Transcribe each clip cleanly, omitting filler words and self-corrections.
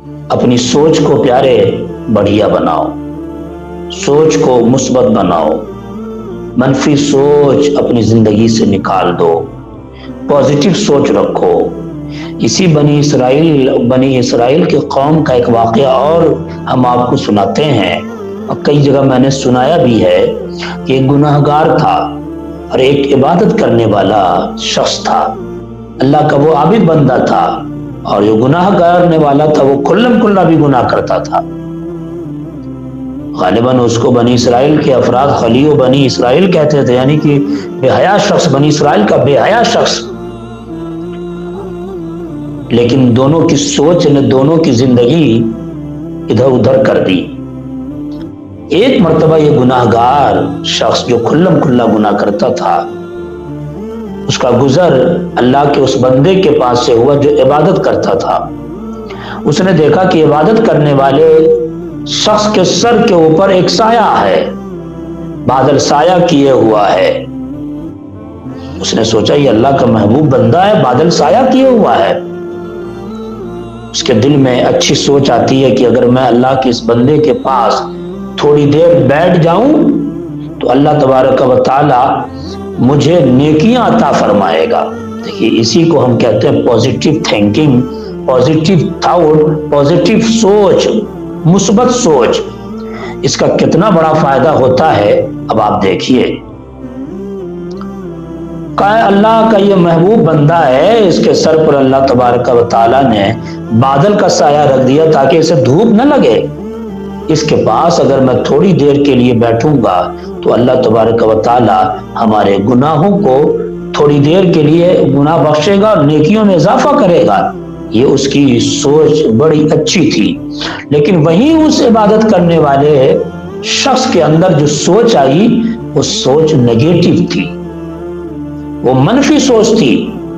اپنی سوچ کو پیارے بڑھیا بناؤ، سوچ کو مثبت بناؤ، منفی سوچ اپنی زندگی سے نکال دو، پازیٹیو سوچ رکھو۔ اسی بنی اسرائیل کے قوم کا ایک واقعہ اور ہم آپ کو سناتے ہیں، اور کئی جگہ میں نے سنایا بھی ہے کہ ایک گناہگار تھا اور ایک عبادت کرنے والا شخص تھا۔ اللہ کا وہ عابد بندہ تھا، اور جو گناہ کرنے والا تھا وہ کھلم کھلا بھی گناہ کرتا تھا۔ غالباً اس کو بنی اسرائیل کے افراد خلیو بنی اسرائیل کہتے تھے، یعنی کہ بے حیا شخص، بنی اسرائیل کا بے حیا شخص۔ لیکن دونوں کی سوچ نے دونوں کی زندگی ادھر ادھر کر دی۔ ایک مرتبہ یہ گناہگار شخص جو کھلم کھلا گناہ کرتا تھا، اس کا گزر اللہ کے اس بندے کے پاس سے ہوا جو عبادت کرتا تھا۔ اس نے دیکھا کہ عبادت کرنے والے شخص کے سر کے اوپر ایک سایہ ہے، بادل سایہ کیے ہوا ہے۔ اس نے سوچا یہ اللہ کا محبوب بندہ ہے، بادل سایہ کیے ہوا ہے۔ اس کے دل میں اچھی سوچ آتی ہے کہ اگر میں اللہ کے اس بندے کے پاس تھوڑی دیر بیٹھ جاؤں تو اللہ تبارک و تعالی مجھے نیکیاں عطا فرمائے گا۔ دیکھیے اسی کو ہم کہتے ہیں positive thinking, positive thought, positive سوچ، مثبت سوچ۔ اس کا کتنا بڑا فائدہ ہوتا ہے اب آپ دیکھیے۔ اللہ کا یہ محبوب بندہ ہے، اس کے سر پر اللہ تبارک و تعالی نے بادل کا سایہ رکھ دیا تاکہ اسے دھوپ نہ لگے۔ اس کے پاس اگر میں تھوڑی دیر کے لیے بیٹھوں گا تو اللہ تبارک و تعالی ہمارے گناہوں کو تھوڑی دیر کے لیے گناہ بخشے گا اور نیکیوں میں اضافہ کرے گا۔ یہ اس کی سوچ بڑی اچھی تھی۔ لیکن وہیں اس عبادت کرنے والے شخص کے اندر جو سوچ آئی وہ سوچ نیگیٹو تھی، وہ منفی سوچ تھی،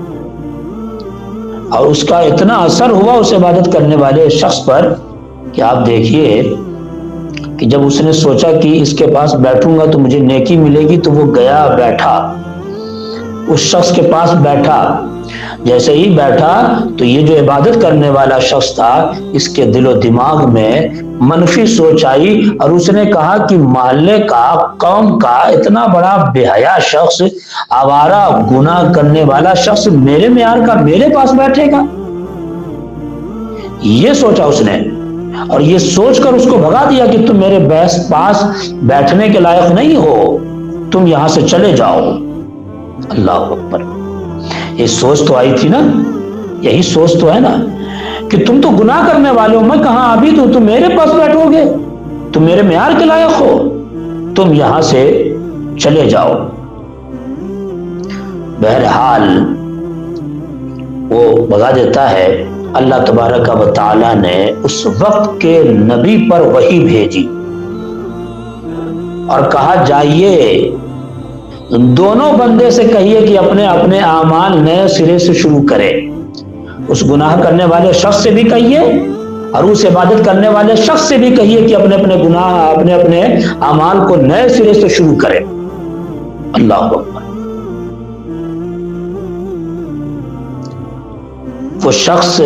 اور اس کا اتنا اثر ہوا اس عبادت کرنے والے شخص پر کہ آپ دیکھیے کہ جب اس نے سوچا کہ اس کے پاس بیٹھوں گا تو مجھے نیکی ملے گی، تو وہ گیا بیٹھا، اس شخص کے پاس بیٹھا۔ جیسے ہی بیٹھا تو یہ جو عبادت کرنے والا شخص تھا، اس کے دل و دماغ میں منفی سوچ آئی، اور اس نے کہا کہ محلے کا، قوم کا اتنا بڑا بے حیا شخص، آوارہ گناہ کرنے والا شخص میرے معیار کا میرے پاس بیٹھے گا۔ یہ سوچا اس نے، اور یہ سوچ کر اس کو بھگا دیا کہ تم میرے پاس بیٹھنے کے لائق نہیں ہو، تم یہاں سے چلے جاؤ۔ اللہ اکبر! یہ سوچ تو آئی تھی نا، یہی سوچ تو ہے نا کہ تم تو گناہ کرنے والے ہو، میں کہاں عابد ہوں، تم میرے پاس بیٹھو گے، تم میرے معیار کے لائق ہو، تم یہاں سے چلے جاؤ۔ بہرحال وہ بھگا دیتا ہے۔ اللہ تبارک و تعالی نے اس وقت کے نبی پر وحی بھیجی اور کہا جائیے دونوں بندے سے کہیے کہ اپنے اپنے اعمال نئے سرے سے شروع کرے۔ اس گناہ کرنے والے شخص سے بھی کہیے اور اس عبادت کرنے والے شخص سے بھی کہیے کہ اپنے اپنے گناہ، اپنے اپنے اعمال کو نئے سرے سے شروع کرے۔ اللہ اکبر! وہ شخص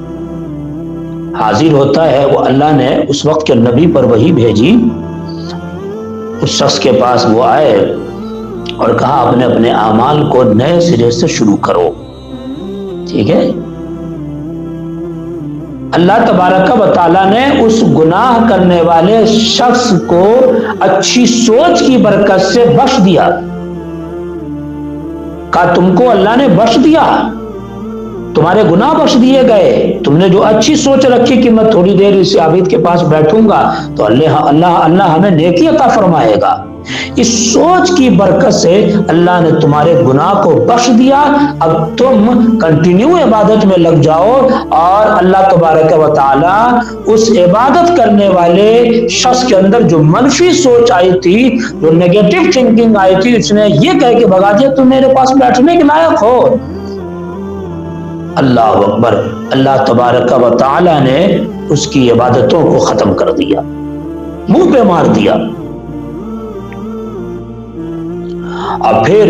حاضر ہوتا ہے، وہ اللہ نے اس وقت کے نبی پر وحی بھیجی، اس شخص کے پاس وہ آئے اور کہا اپنے اپنے اعمال کو نئے سرے سے شروع کرو۔ ٹھیک ہے؟ اللہ تبارک و تعالیٰ نے اس گناہ کرنے والے شخص کو اچھی سوچ کی برکت سے بخش دیا۔ کہا تم کو اللہ نے بخش دیا، تمہارے گناہ بخش دیے گئے، تم نے جو اچھی سوچ رکھی کہ میں تھوڑی دیر اس عابد کے پاس بیٹھوں گا تو اللہ ہمیں نیکی عطا فرمائے گا۔ اس سوچ کی برکت سے اللہ نے تمہارے گناہ کو بخش دیا۔ اب تم کنٹینیو عبادت میں لگ جاؤ، اور اللہ تبارک و تعالی اس عبادت کرنے والے شخص کے اندر جو منفی سوچ آئی تھی، جو نیگیٹو تھنکنگ آئی تھی، اس نے یہ کہہ کے بھگا دیا تم میرے پاس بیٹھنے کے لائق ہو۔ اللہ اکبر! اللہ تبارک و تعالی نے اس کی عبادتوں کو ختم کر دیا، منہ پہ مار دیا، اور پھر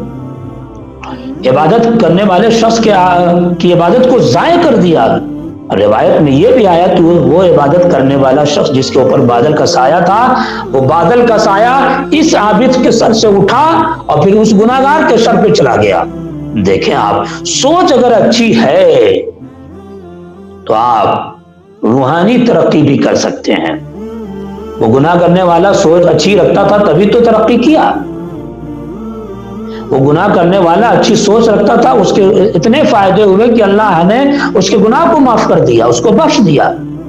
عبادت کرنے والے شخص کی عبادت کو ضائع کر دیا۔ روایت میں یہ بھی آیا کہ وہ عبادت کرنے والا شخص جس کے اوپر بادل کا سایہ تھا، وہ بادل کا سایہ اس عابد کے سر سے اٹھا اور پھر اس گناہگار کے سر پہ چلا گیا۔ دیکھیں آپ، سوچ اگر اچھی ہے تو آپ روحانی ترقی بھی کر سکتے ہیں۔ وہ گناہ کرنے والا سوچ اچھی رکھتا تھا تبھی تو ترقی کیا۔ وہ گناہ کرنے والا اچھی سوچ رکھتا تھا، اس کے اتنے فائدے ہوئے کہ اللہ نے اس کے گناہ کو معاف کر دیا، اس کو بخش دیا۔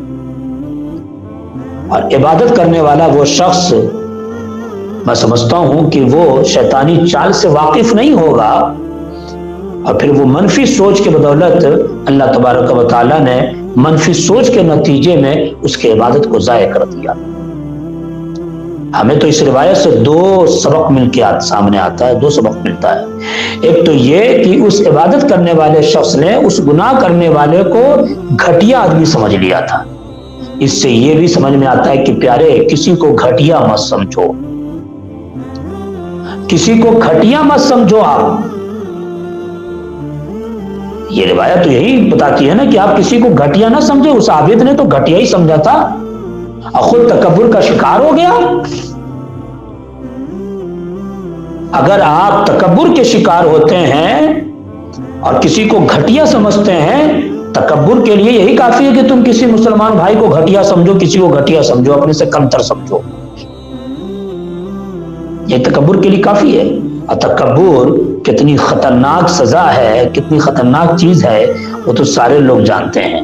اور عبادت کرنے والا وہ شخص، میں سمجھتا ہوں کہ وہ شیطانی چال سے واقف نہیں ہوگا، اور پھر وہ منفی سوچ کے بدولت اللہ تبارک و تعالیٰ نے منفی سوچ کے نتیجے میں اس کی عبادت کو ضائع کر دیا۔ ہمیں تو اس روایت سے دو سبق مل کے سامنے آتا ہے، دو سبق ملتا ہے۔ ایک تو یہ کہ اس عبادت کرنے والے شخص نے اس گناہ کرنے والے کو گھٹیا آدمی سمجھ لیا تھا۔ اس سے یہ بھی سمجھ میں آتا ہے کہ پیارے، کسی کو گھٹیا مت سمجھو، کسی کو گھٹیا مت سمجھو آپ۔ یہ روایت تو یہی بتاتی ہے نا کہ آپ کسی کو گھٹیا نہ سمجھے۔ اس عابد نے تو گھٹیا ہی سمجھا تھا اور خود تکبر کا شکار ہو گیا۔ اگر آپ تکبر کے شکار ہوتے ہیں اور کسی کو گھٹیا سمجھتے ہیں، تکبر کے لیے یہی کافی ہے کہ تم کسی مسلمان بھائی کو گھٹیا سمجھو، کسی کو گھٹیا سمجھو، اپنے سے کمتر سمجھو۔ یہ تکبر کے لیے کافی ہے۔ اور تکبر کتنی خطرناک سزا ہے، کتنی خطرناک چیز ہے، وہ تو سارے لوگ جانتے ہیں۔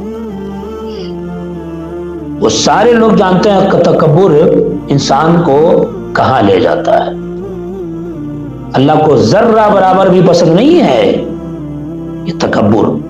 وہ سارے لوگ جانتے ہیں کہ تکبر انسان کو کہاں لے جاتا ہے۔ اللہ کو ذرہ برابر بھی پسند نہیں ہے یہ تکبر۔